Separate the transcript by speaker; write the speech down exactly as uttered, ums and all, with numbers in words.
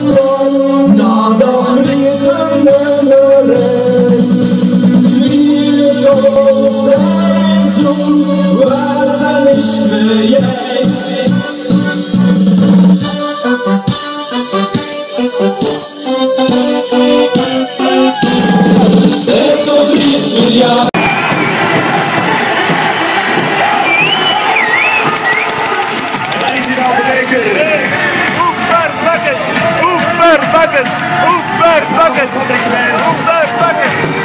Speaker 1: strand, nadat regenen de rest. Schmiert ons en zoen, waar zijn nicht mehr jetzt. Es so viel Jahr.
Speaker 2: Oeverbakkers, oeverbakkers, oeverbakkers, oeverbakkers.